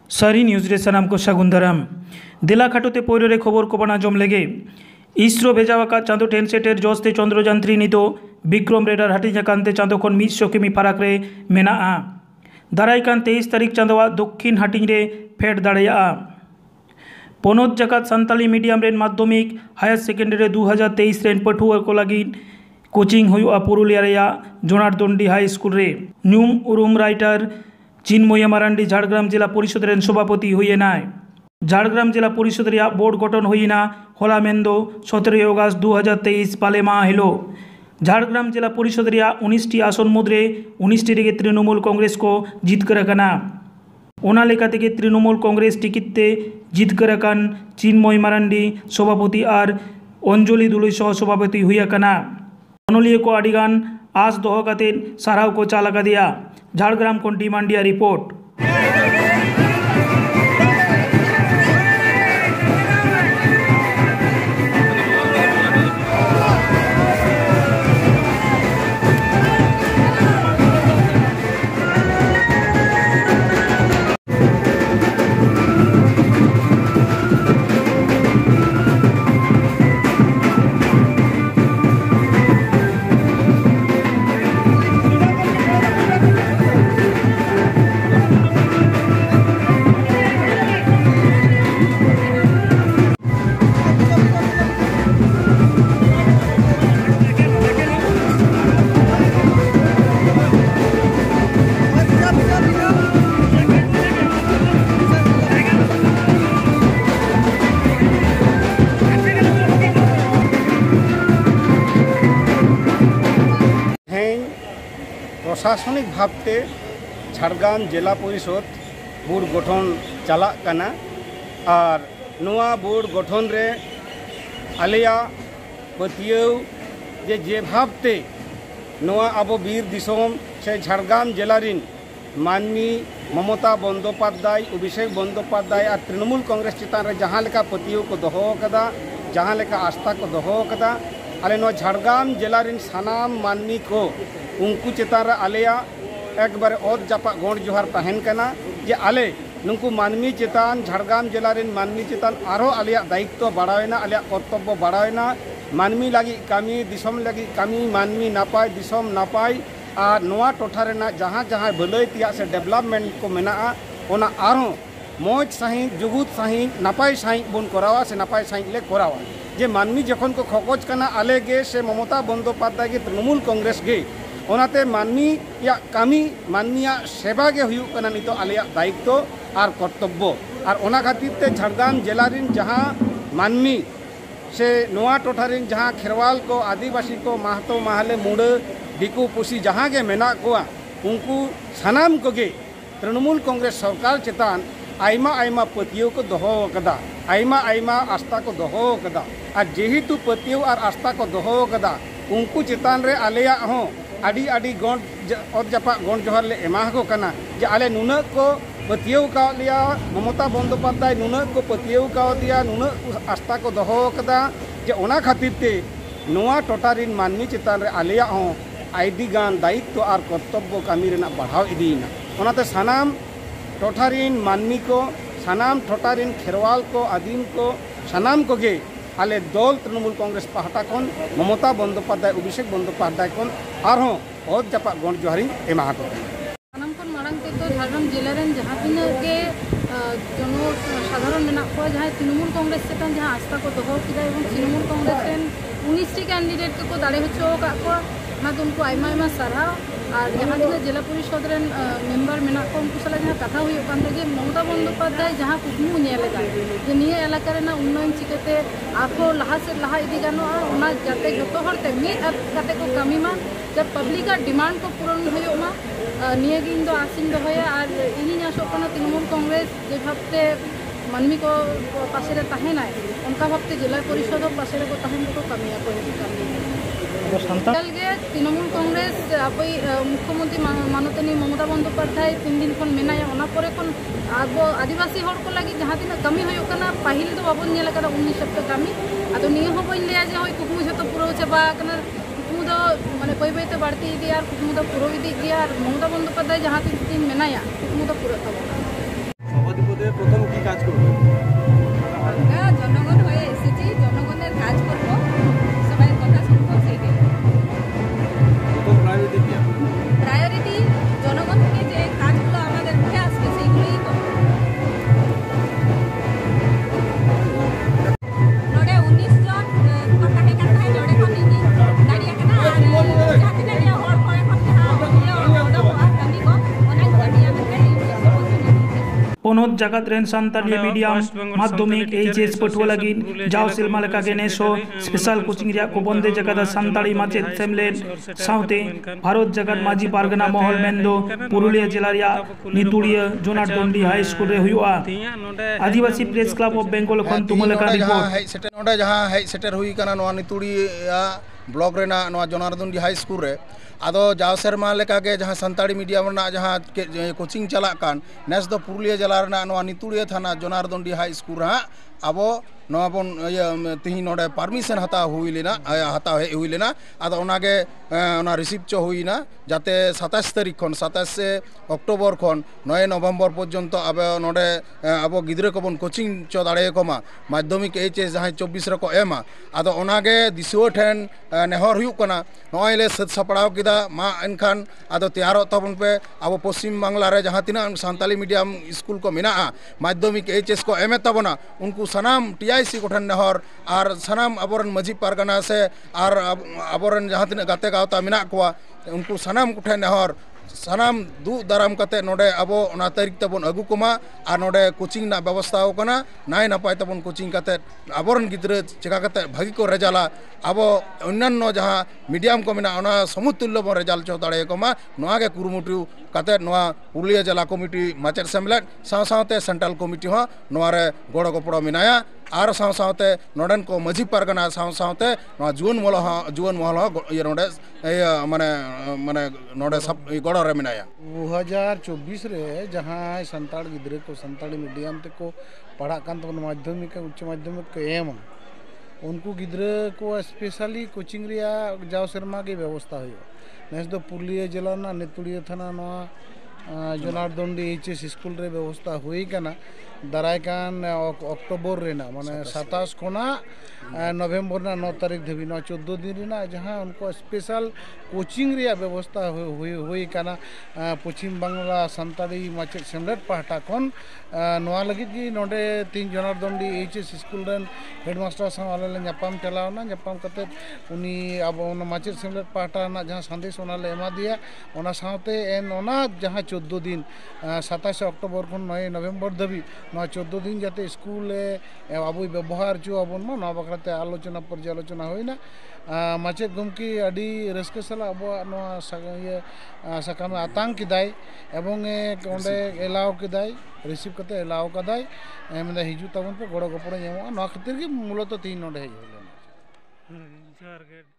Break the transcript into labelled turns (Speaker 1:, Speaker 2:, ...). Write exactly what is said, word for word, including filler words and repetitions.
Speaker 1: सारी न्यूज रे सानाम को सागुन दाराम दिला खाटोते पोयरो रे खबर को बना जम लेगे इसरो भेजावाका चांदो टेन सेटेर जस्ते चंद्रयान थ्री नितो विक्रम रेडार हाटिजा कानते चांदो खन मिसो किमी फाराक रे मेनाआ दारायकान तेईस तारीख चांदोआ दक्षिण हाटिंग रे फेट दाड़ेया पनोत जगत सानताली मीडियम रेन माध्यमिक हायर सेकेंडरी दो हज़ार तेईस रेन पठुआ को लगी कोचिंग हुआ पुरुलिया रेया जोनारदंडी हाई स्कूल रे न्यूम उरुम राइटर चिन्मय मारांडी झाड़ग्राम जिला परिषद रेन सभापति हुईना झाड़ग्राम जिला परिषद रेया बोर्ड गठन हुईना होला मेंदो सत्रह अगस्त दो हज़ार तेईस पाले माह हिलो झाड़ग्राम जिला परिषद रेया उन्नीस टी आसन मुद्रे उन्नीस टी रेगे तृणमूल कांग्रेस को जीतकर कना ओना लेका तेगे तृणमूल कांग्रेस टिकिट ते जीतकर कान चिन्मय मारांडी सभापति और अंजलि दुलुई सह सभापति हुई कना अनलिय को आडिगान आस दोह काते साराव को चालका दिया झाड़ग्राम को डिमांडिया रिपोर्ट।
Speaker 2: प्रशासनिक भावते झाड़ग्राम जिला परिषद बोर्ड गठन चला कना और नुआ बोर्ड गठन रे आलिया पतियव जे जे भावते नुआ अब बीर दिसोम से झाड़ग्राम जिला रिन माननी ममता बंदोपाध्याय अभिषेक बंदोपाध्याय और तृणमूल कांग्रेस चितान रे जहाँ लेका पतियव को दोहो कदा जहाँ लेका आस्था को दोहो कदा आले नो झाड़ग्राम जिला रिन सानाम माननी को उनको चितान रे आलेया एक बार और जापा गोड़ जोहार तहन कना जे आले नुकु मानवी चितान झाड़ग्राम जिला रिन मानवी चितान आरो आलिया दायित्व बढ़ावेना आलिया कर्तव्य बढ़ावेना मानवी लगी कामी दिसम लगी कामी मानवी नापाय दिसम नापाय और नोआ टोठा रेना जहाँ जहाँ भलाई तिया से डेवलपमेंट को मेना ओना आरो मौज सही जुगुत सही नापाय सही बन करावा से नापाय सही ले करावा जे मानवी जखन को खकोज कना आले गे से ममता बंदोपाध्याय के तृणमूल कांग्रेस गे ओनाते मानवी या कामी मानवीया सेवा गे हुयु कना नितो आलिया दायित्व और कर्तव्य और ओना खातिर ते झाड़ग्राम जिला रिन जहाँ मानवी से नोआ टोठा रिन जहाँ खेरवाल को आदिवासी को महतो महले मुड़े दिकू पुसी जहाँ गे मेना कोआ उनको सानाम को गे तृणमूल कांग्रेस सरकार चितान आयमा आयमा पतियों को दोहो कदा आयमा आयमा आस्था को दोहो कदा और जेहेतु पतियों और आस्था को दोहो कदा उनको चितान रे आलिया हो आड़ी आड़ी गौंड और जपा गौंड जोहर ले एमा को कना जे आले नुन को पतियव का लिया ममता बंदोपाध्याय नुन को पतियव का दिया नुन आस्था को दोहो कदा जे ओना खातिर ते नोआ टोटा रिन मानवी चितान रे आलिया हो आईडी गान दायित्व और कर्तव्य कामी रेना बढ़ाव इदीना ओनाते सानाम टोठा रिन मानवी को सानाम टोठा रिन खेरवाल को आदिम को सानाम को गे आले दल तृणमूल कांग्रेस पाहटा खन ममता बंदोपाध्याय अभिषेक बंदोपाध्याय खन आरहों और जपा गण जोहारी एमा को
Speaker 3: सानाम खन मारंग ते तो झाड़ग्राम जिला रेन जहाँ तीन के जन साधारण मेना को जहाँ तृणमूल कांग्रेस चेतान जहाँ आस्था को दोहो किदा एवं तृणमूल कांग्रेस रेन उन्नीस टी कैंडिडेट को दाड़े होचो का को ना तो उनको आयमा आयमा साराव और जहाँ तीन जिला परिषद रेन मेम्बर मेना को उनको साला जहाँ कथा हुई कान जे ममता बंदोपाध्याय जहाँ कुकमु नेलेदा जे निये एलाका रेना उन्नयन चिकाते आखो लहा से लहा इदी गानो ओना जाते जतो हर ते मी काते को कामी मा जब पब्लिक डिमांड को पूरण होयोमा निये गिन दो आसिन दोहया और इनी आसो कना तृणमूल कांग्रेस जे भाबते मानवी को पासे रे ताहेनाय उनका भाबते जिला परिषद पासे रे को ताहेन को कामिया को कामी गे तृणमूल कांग्रेस अब मुख्यमंत्री माननीय ममता बंदोपाध्याय तीन दिन खन मेनाया ओना परे खन अब आदिवासी हर को लगी जहाँ तीन कमी हो पाहिल तो बाबन नेल कदा उन्नीस सप्ताह कमी अब निये हो बन लिया जे होय कुकमु जतो पुरो चबा कना कुकमु दो माने कोई बैते बाड़ती इदी यार कुकमु दो पुरो इदी यार ममता बंदोपाध्याय जहाँ तीन दिन मेनाया कुकमु दो पुरो तबो
Speaker 1: पनत जगत रेन सानताली मीडियम माध्यमिक एचएस पटुआ लगी जाओ सिलमा लेका गे नेसो स्पेशल कोचिंग रिया को बंदे जगत सानताली माचेद सेमलेद साउते भारत जगत माजी पारगना महल मेंदो पुरुलिया जिला रिया नितुड़िया जोनारदंडी हाई स्कूल रे हुआ Adivasi press club of Bengal खन तुमलेका रिपोर्ट
Speaker 4: नोडे जहां है सेटर हुई कना नोआ नितुड़िया ब्लॉक रेना नोआ जोनारदंडी हाई स्कूल रे आदो जाव सेरमा लेका गे जहां संताड़ी मीडियम रेना जहां कोचिंग चला कान नेस दो पुरुलिया जिला रेना नोआ नितुड़िया थाना जोनारदंडी हाई स्कूल रा अब नोआ बन तिही नोडे परमिशन हता हुई लेना हता हुई लेना आदो ओनागे ओना रिसीव चो हुईना जाते सत्ताईस तारीख खन सत्ताईस अक्टोबर खन नौ नवम्बर पर्यंत अब नोडे अब गिद्रे को बन कोचिंग चो दाड़े कोमा माध्यमिक एचएस जहां चौबीस रको एमा आदो ओनागे दिसुआ ठेन नेहर हुई कना नोय ले सद सपड़ाव किदा मा एनखान आदो तैयारो तबन पे अब पश्चिम बांग्ला रे जहां तिना सानताली मीडियम स्कूल को मेना माध्यमिक एचएस को एम तबना उनको सनाम टीआईसी कोठन नेहर और सनाम अबरन मजी पारगना से और अबरन जहां तिना गाते गावता मेना कोआ उनको सनाम कोठन नेहर सनाम दु दाराम कते नोडे अब ओना तारीख तबन अगु कोमा आ नोडे कोचिंग ना व्यवस्था होकना नाय नपाय तबन कोचिंग कते अबरन गिद्रे चिका कते भागी को रेजाला अब अन्यान्य जहां मीडियम को मेना ओना समुतुल्य बन रेजाल चो दाड़े कोमा नोआ गे कुरुमुटु कते नोआ पुरुलिया जिला कमिटी माचेर सेमलेट साव सावते सेंट्रल कमिटी हो नोआ रे गड़ो गपड़ो मेनाया और साव सावते नोडन को मजी पारगना साव सावते नोआ जुवन मोल जुवन मोहल ये नोडे माने माने नोडे सब गड़ो रे मेनाया
Speaker 5: दो हज़ार चौबीस रे जहां संताड़ गिद्रे को संताड़ी मीडियम ते को पढ़ा कान तो माध्यमिक उच्च माध्यमिक को एम उनको गिद्रे को स्पेशली कोचिंग रिया जाव शर्मा की व्यवस्था हुई नेस दो पुरुलिया जिला ना नितुड़िया थाना नोआ जोनारदंडी एचएस स्कूल रे व्यवस्था हुई कना दारायकान अक्टोबर रेना माने सत्ताईस खोना नवम्बर ना नौ तारीख धबी नौ चौदह दिन रेना जहां उनको स्पेशल कोचिंग रिया व्यवस्था हुई हुई कना पश्चिम बांग्ला सानताड़ी माचेद सेमलेट पाहटा खन नोआ लगी कि नोडे तीन जोनारदंडी एचएस स्कूल रेन हेडमास्टर साव आले ले ᱧᱟᱯᱟᱢ चलावना ᱧᱟᱯᱟᱢ कते उनी अब ओना माचेद सेमलेट पाहटा ना जहां संदेश ओना ले एमा दिया ओना सावते एन ओना जहां चौदह दिन सत्ताईस अक्टोबर खन नौ नवम्बर धबी नौ चौदह दिन जाते स्कूल अब व्यवहार चो अबन मा नवा बकराते आलोचना पर्यालोचना होइना माचेद गमकी अडी रस्के सला अब ये सकामे आतांग किदाय एवं ओंडे एलाव किदाय रिसीव कते एलाव कदाय एमदा हिजु तबन पे गड़ो गपड़ो ᱧᱟᱢᱚᱜᱼᱟ ᱱᱚᱣᱟ ᱠᱷᱟᱹᱛᱤᱨ ᱜᱮ ᱢᱩᱞᱚᱛᱚ ᱛᱤᱱ ᱱᱚᱰᱮ ᱦᱮᱡ ᱦᱩᱭ ᱞᱮᱱᱟ।